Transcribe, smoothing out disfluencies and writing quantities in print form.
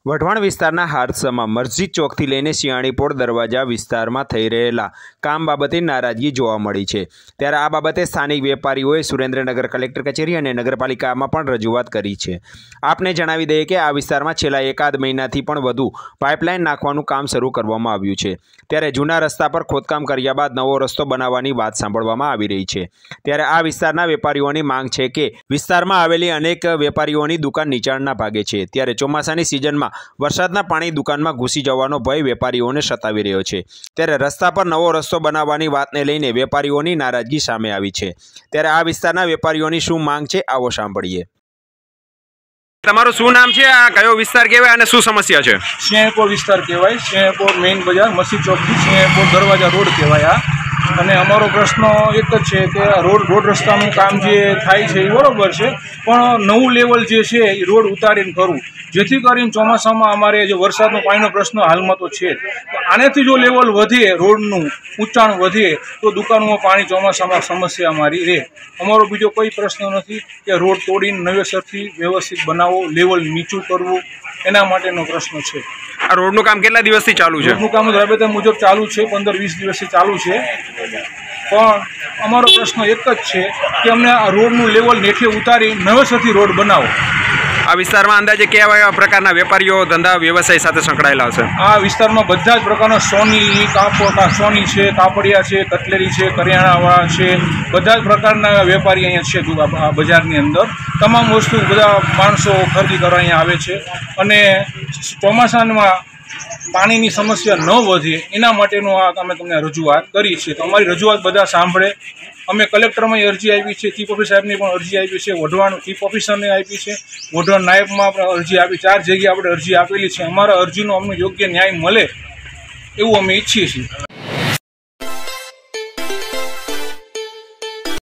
વઢવાણ વિસ્તારના હારસમાં મસ્જિદ ચોકથી લઈને શિયાળીપોળ દરવાજા વિસ્તારમાં થઈ રહેલા કામ બાબતે નારાજગી જોવા મળી છે। ત્યારે આ બાબતે સ્થાનિક વેપારીઓએ સુરેન્દ્રનગર કલેક્ટર કચેરી અને નગરપાલિકામાં પણ રજૂઆત કરી છે। આપને જણાવી દઈએ કે આ વિસ્તારમાં છેલ્લા એકાદ મહિનાથી પણ વધુ પાઇપલાઇન નાખવાનું કામ શરૂ કરવામાં આવ્યું છે। ત્યારે જૂના રસ્તા પર ખોદકામ કર્યા બાદ નવો રસ્તો બનાવવાની વાત સાંભળવામાં આવી રહી છે। ત્યારે આ વિસ્તારના વેપારીઓની માંગ છે કે વિસ્તારમાં આવેલી અનેક વેપારીઓની દુકાન નીચાણના ભાગે છે। ત્યારે ચોમાસાની સિઝનમાં વરસાદના પાણી દુકાનમાં ઘૂસી જવાનો ભય વેપારીઓને સતાવી રહ્યો છે। ત્યારે રસ્તા પર નવો રસ્તો બનાવવાની વાતને લઈને વેપારીઓની નારાજગી સામે આવી છે। ત્યારે આ વિસ્તારના વેપારીઓની શું માંગ છે, આવો સાંભળીએ। તમારું શું નામ છે, આ કયો વિસ્તાર કહેવાય અને શું સમસ્યા છે? શિયાળીપોળ વિસ્તાર કહેવાય। શિયાળીપોળ મેઇન બજાર મસ્જિદ ચોકથી શિયાળીપોળ દરવાજા રોડ કહેવાય આ। અને અમારો પ્રશ્ન એક જ છે કે રોડ રસ્તાનું કામ જે થાય છે એ બરાબર છે, પણ નવું લેવલ જે છે એ રોડ ઉતારીને કરવું, જેથી કરીને ચોમાસામાં અમારે જે વરસાદનો પાણીનો પ્રશ્ન હાલમાં તો છે, આનેથી જો લેવલ વધે, રોડનું ઊંચાણ વધે તો દુકાનોમાં પાણી ચોમાસામાં સમસ્યા અમારી રહે। અમારો બીજો કોઈ પ્રશ્ન નથી કે રોડ તોડીને નવેસરથી વ્યવસ્થિત બનાવવો, લેવલ નીચું કરવું, એના માટેનો પ્રશ્ન છે। આ રોડનું કામ કેટલા દિવસથી ચાલુ છે? રોડનું કામ રાબેતા મુજબ ચાલુ છે, 15-20 દિવસથી ચાલુ છે, પણ અમારો પ્રશ્ન એક જ છે કે અમને આ રોડનું લેવલ નેઠે ઉતારી નવેસરથી રોડ બનાવો। આ વિસ્તારમાં અંદાજે કેવા પ્રકારના વેપારીઓ ધંધા વ્યવસાય સાથે સંકળાયેલા છે? આ વિસ્તારમાં બધા જ પ્રકારના સોની છે, કાપડિયા છે, કટલેરી છે, કરિયાણાવાળા છે, બધા જ પ્રકારના વેપારી અહીંયા છે। બજારની અંદર તમામ વસ્તુ બધા માણસો ખરીદી કરવા અહીંયા આવે છે અને ચોમાસામાં પાણીની સમસ્યા ન વધે એના માટેનો આ અમે તમને રજૂઆત કરી છે। તો અમારી રજૂઆત બધા સાંભળે। અમે કલેક્ટરમાં અરજી આપી છે, ચીફ ઓફિસર સાહેબની પણ અરજી આપી છે, વઢવાણ ચીફ ઓફિસરને આપી છે, વઢવાણ નાયબમાં પણ અરજી આપી, 4 જગ્યાએ આપણે અરજી આપેલી છે। અમારા અરજીનો અમને યોગ્ય ન્યાય મળે એવું અમે ઈચ્છીએ છીએ।